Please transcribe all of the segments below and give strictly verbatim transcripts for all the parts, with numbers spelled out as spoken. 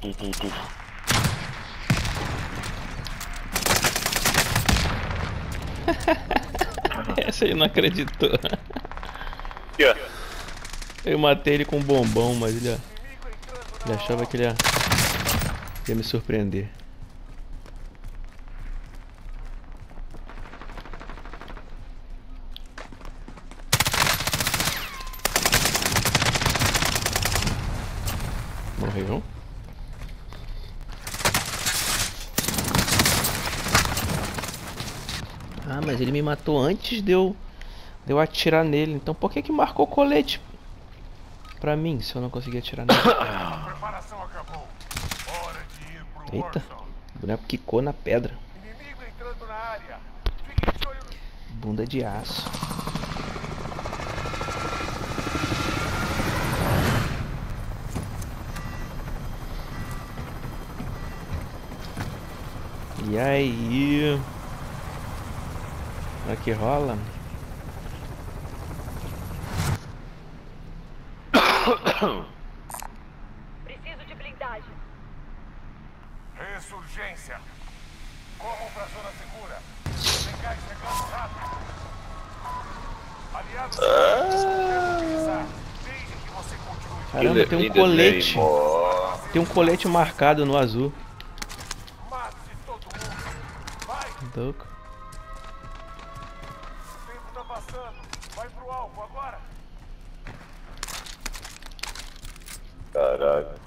Tu, tu, tu. Essa ele não acreditou. Aqui, ó. Eu matei ele com um bombom, mas ele, ó, ele achava que ele ia, ia me surpreender. Morreu. Ah, mas ele me matou antes de eu, de eu atirar nele. Então por que que marcou colete pra mim, se eu não conseguir atirar nele? Eita, o boneco quicou na pedra. Bunda de aço. E aí? Olha que rola. Preciso de blindagem. Ressurgência. Corram pra zona segura. Vem cá, chegando rápido. Aliados, Ah. desde que você continue. Caramba, tem um colete. Tem um colete marcado no azul. Mate todo mundo. Vai, Louco. o tempo tá passando. Vai pro alvo agora. Caralho.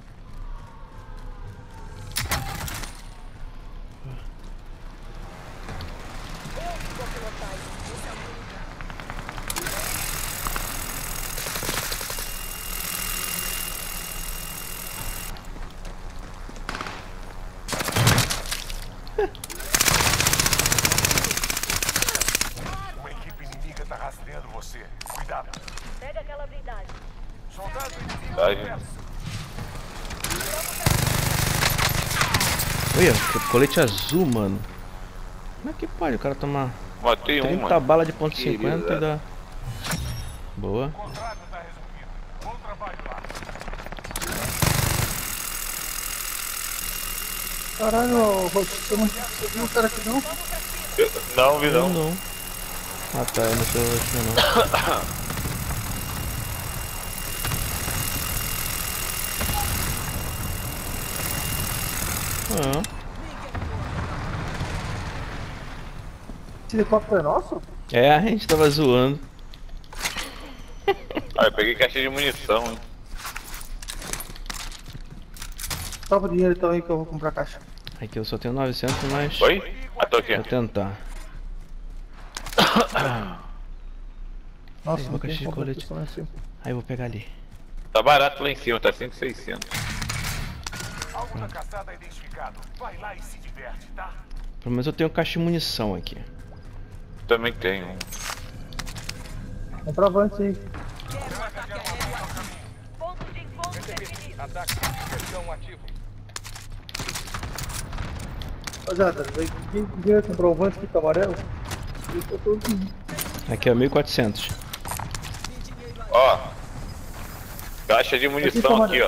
Uma equipe inimiga tá rastreando você. Cuidado. Pega aquela blindagem. Soldado inimigo Ai. perto. Olha, que colete azul, mano. Como é que pode o cara tomar Matei um, trinta mano. balas de ponto Querida. cinquenta e dá... Boa. O contrato tá resolvido. Bom trabalho lá. Caralho, você não você viu o cara aqui não? Eu- Não, vi Eu não. não. Ah tá, eu não sou assim não. Ah, Esse helicóptero é nosso? é, a gente tava zoando. Ah, eu peguei caixa de munição, hein. Tava o dinheiro então aí que eu vou comprar caixa. Aqui eu só tenho novecentos, mas Oi? Ah, tô aqui. vou tentar. Nossa, Aí, não uma tem caixa de como colete. pistão assim. Aí eu vou pegar ali. Tá barato lá em cima, tá cinco mil e seiscentos. Alvo da caçada identificado. Vai lá e se diverte, tá? Pelo menos eu tenho caixa de munição aqui. Também tem um. Comprar avante aí. Ponto de encontro definido. Ataque. Questão ativo. Rapaziada, quem quiser comprar o avante que tá amarelo, eu tô todo mundo. Aqui ó, mil e quatrocentos. Ó. Caixa de munição aqui, ó.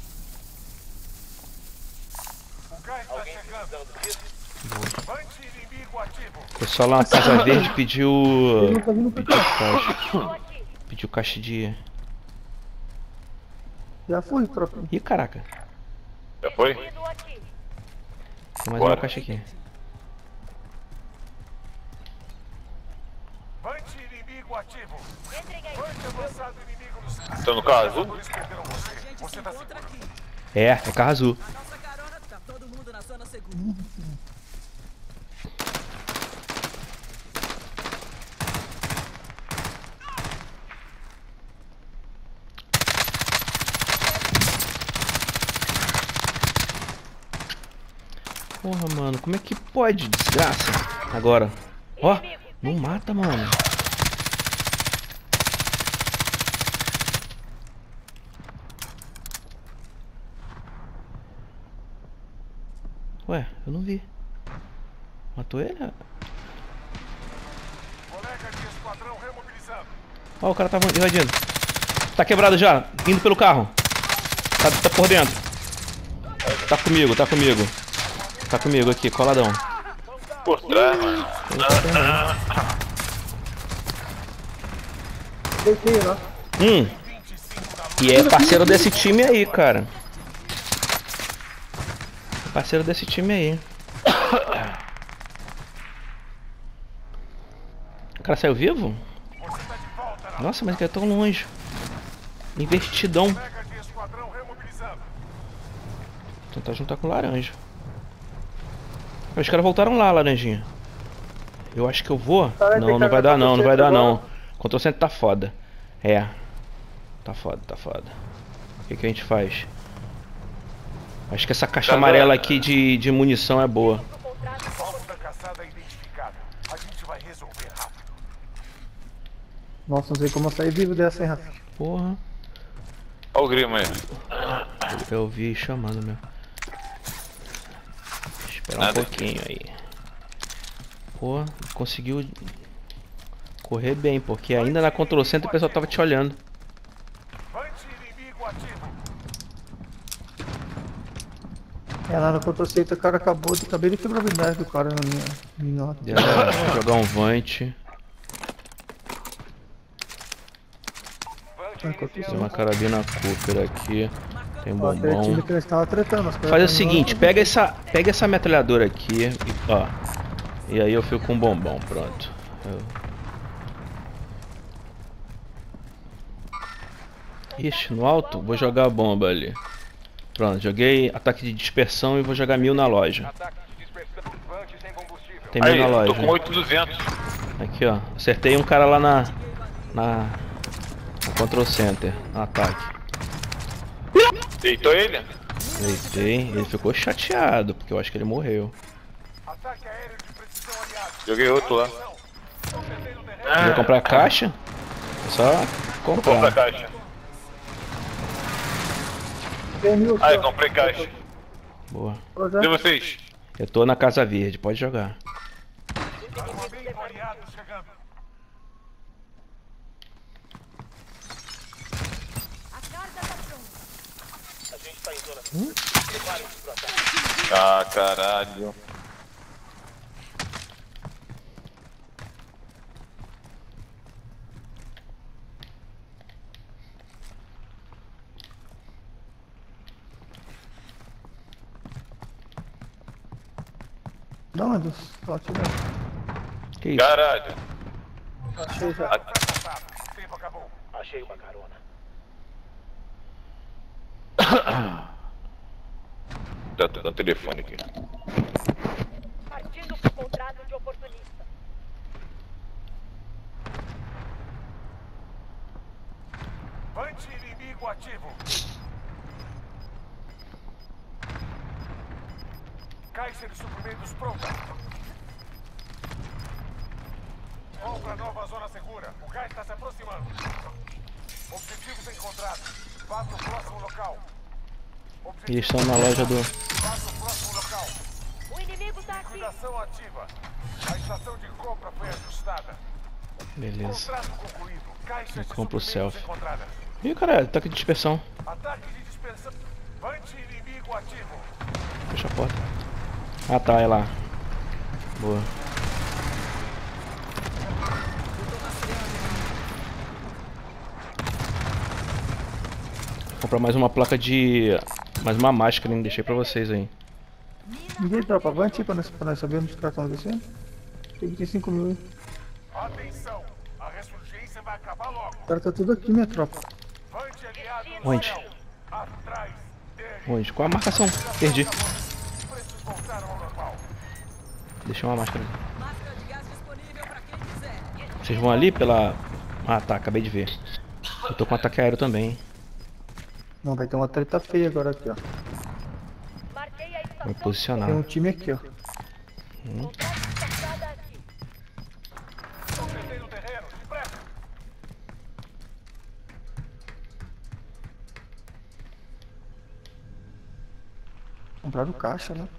O gás tá chegando. Vante inimigo ativo. O pessoal lá na Casa Verde pediu... Ele não tá vindo pra Pediu cá. caixa, Tô aqui. pediu caixa de... Já fui, tropa. Ih, caraca. Já foi? Indo aqui. Tem mais Bora. uma caixa aqui. Vante inimigo ativo. Entrem aí. Vante avançado inimigo no centro. Estão no carro azul? Eles perderam você. Você tá seguro. É, é carro azul. Nossa carona tá todo mundo na zona segura. Porra, mano, como é que pode, desgraça? Agora. Ó, não mata, mano. Ué, eu não vi. Matou ele? Colega de esquadrão remobilizando. Ó, o cara tava invadindo. Tá quebrado já, indo pelo carro. Tá, tá por dentro. tá comigo, tá comigo. Tá comigo aqui, coladão. Por trás, mano. Deitei lá. Hum. E é parceiro desse time aí, cara. É parceiro desse time aí. O cara saiu vivo? Nossa, mas ele é tão longe. Invertidão. Colega de esquadrão remobilizando. Tentar juntar com o laranja. Os caras voltaram lá, laranjinha. Eu acho que eu vou. Não, não vai dar não, não vai dar não. Control Center tá foda. É. Tá foda, tá foda. O que que a gente faz? Acho que essa caixa amarela aqui de, de munição é boa. Alvo da caçada identificado. A gente vai resolver rápido. Nossa, não sei como eu saí vivo dessa, hein, Rafa. Porra. Olha o grimo aí. Eu vi chamando meu. Esperar um Nada. pouquinho aí. Pô, conseguiu correr bem, porque ainda na Control Center o pessoal tava te olhando. Anti-inimigo ativo. É, lá no controlceito o cara acabou de acabei de quebrar a habilidade do cara na minha minhota. Vou jogar um Vant. Tem uma carabina Cooper aqui. Tem um Ó, aquele time bombom. que eles estavam tretando. os caras Faz o tavam seguinte, lá. pega essa, pega essa metralhadora aqui e ó. E aí eu fico com um bombom, pronto. Eu... Ixi, no alto? Vou jogar a bomba ali. Pronto, joguei ataque de dispersão e vou jogar mil na loja. Tem mil Aí, na loja. tô com oito mil e duzentos. Aqui, ó. Acertei um cara lá na... Na... No Control Center. No ataque. Deitou ele? Deitei. Ele ficou chateado, porque eu acho que ele morreu. Ataque aéreo de precisão aliado. Joguei outro lá. Quer comprar a caixa? É só Compra a comprar. caixa. Tem mil Aí, só. comprei caixa. Boa. Ô, Zé, E vocês? Eu tô na Casa Verde, pode jogar. Armamento aliado chegando. A carga tá pronta. Ah, caralho. dá uma dos. Ó, tira. Que isso? Caralho. Achei já. Tempo acabou. Achei uma carona. Tá tocando telefone aqui. Partindo pro contrato de oportunista. Anti-inimigo ativo. Caixa de suprimentos pronta. Vamos para nova zona segura. O gás está se aproximando. Objetivos encontrados. Vá para o próximo local. Eles estão na loja do... Vá para o próximo local. O inimigo tá aqui. Liquidação ativa. A estação de compra foi ajustada. Beleza. Contrato concluído. Caixa Eu de compro o suprimentos selfie. encontradas. Ih, caralho, ataque de dispersão. Ataque de dispersão. Anti-inimigo ativo. Fecha a porta. Ah tá, é lá. Boa. Vou comprar mais uma placa de... Mais uma máscara, hein? Deixei pra vocês aí. Ninguém tropa, vai tipo pra nós, pra nós saber onde os caras estão descendo. Tem que ter cinco mil aí. Atenção. A ressurgência vai acabar logo. O cara tá tudo aqui, minha tropa. Anti-aliado. Onde? Atrás dele. Onde? Qual a marcação? Perdi. Preços voltaram ao normal. Deixei uma máscara. Máscara de gás disponível pra quem quiser. Vocês vão ali pela... Ah tá, acabei de ver. Eu tô com ataque aéreo também, hein? Não, vai ter uma treta feia agora aqui, ó. Marquei a Vou me estação. posicionar. Tem um time aqui, ó. Contrato de caçada aqui. Estão perdendo o terreno. Depressa. Compraram caixa, né?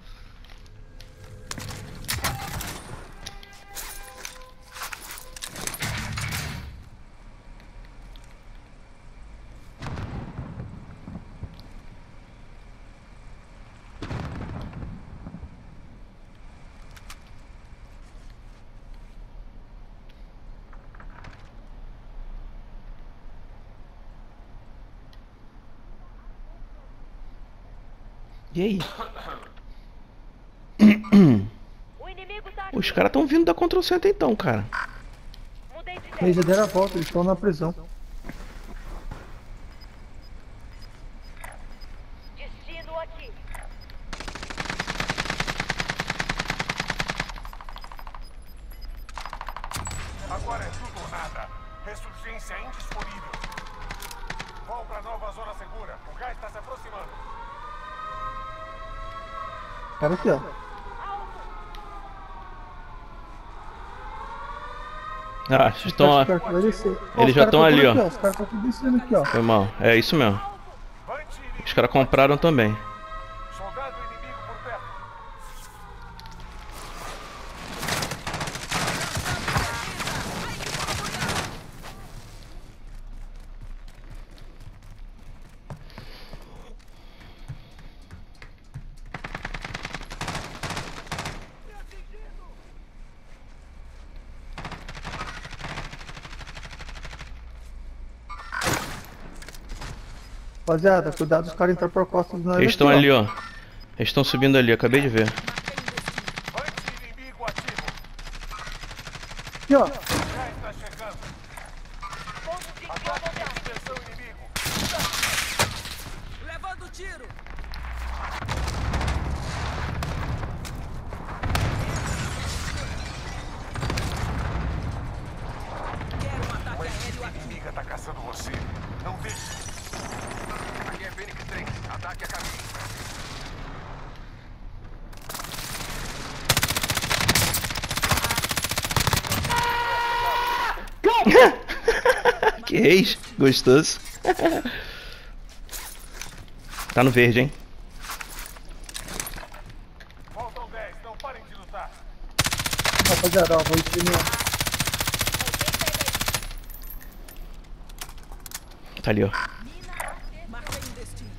E aí? O inimigo tá aqui. Os caras estão vindo da Control Center então, cara. Mudei de Eles já ideia. deram a volta, eles estão na prisão. Destino aqui. Agora é tudo ou nada. Ressurgência indisponível. Vão pra nova zona segura. O gás está se aproximando. Cara aqui, ó. Ah, vocês estão. Os caras que vai descer. Ó, Eles os já caras tão tão ali, por ó. aqui, Os caras estão tudo descendo aqui, ó. Foi mal. É isso mesmo. Vante Os caras compraram também. soldado inimigo por perto. Rapaziada, cuidado dos caras entrarem por costas do nós. Eles estão aqui, ó. ali, ó. Eles estão subindo ali, acabei de ver. Vante inimigo ativo. Aqui, ó. O gás está chegando. Ponto de Ataque de incomodar. extensão inimigo. Levando tiro. Quero um ataque aéreo aqui. Inimiga tá caçando você. Não deixe. Aqui é Fênix três. Ataque a caminho. Que reis, gostoso. Tá no verde, hein? Faltam dez. Não parem de lutar. Rapaziada, ó, vou imprimir. Tá ali, ó. Marquei um destino.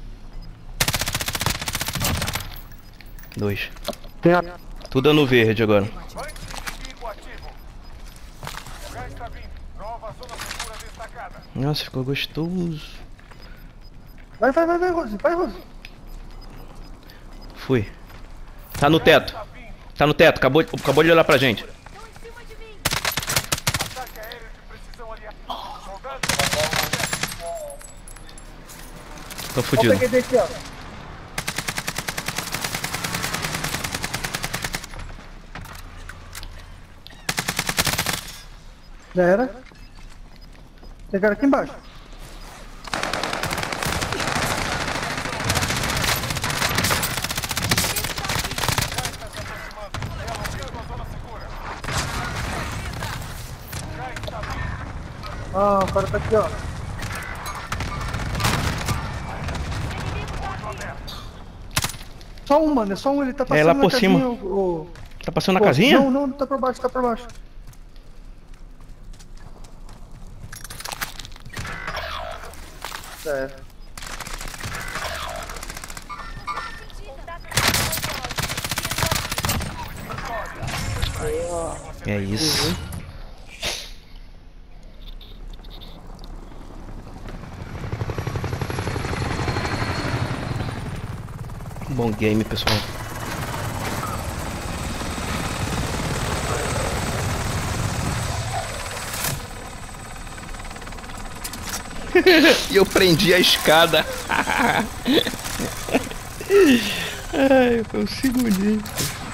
Dois. Tem a... Tudo no verde agora. Vante inimigo ativo. O gás está vindo. Nova zona segura destacada. Nossa, ficou gostoso. Vai, vai, vai, vai, Rose. Vai, Rose. Fui. Tá no teto. Tá vindo. Tá no teto. Acabou, acabou de olhar pra gente. Estão em cima de mim. Ataque aéreo de precisão ali. Soldado. Tô Ó, fudido. peguei daqui, ó. Já era. Tem cara aqui embaixo. Ah, o cara tá aqui, ó. Só um, mano, é só um, ele tá passando lá na por casinha, cima. o- o- Tá passando na Pô, casinha? Não, não, tá pra baixo, tá pra baixo. É. É isso. Bom game, pessoal. E eu prendi a escada. Ai, foi um segundinho.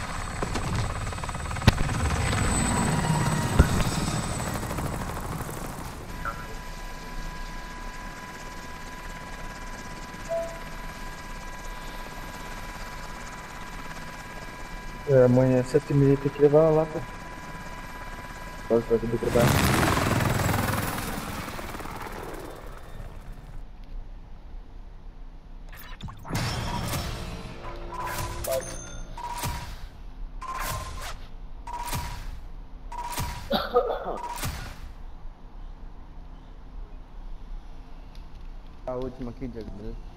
É, amanhã, sete e meia, tem que levar lá pra... Pode fazer do trabalho. A última aqui, Diego, beleza?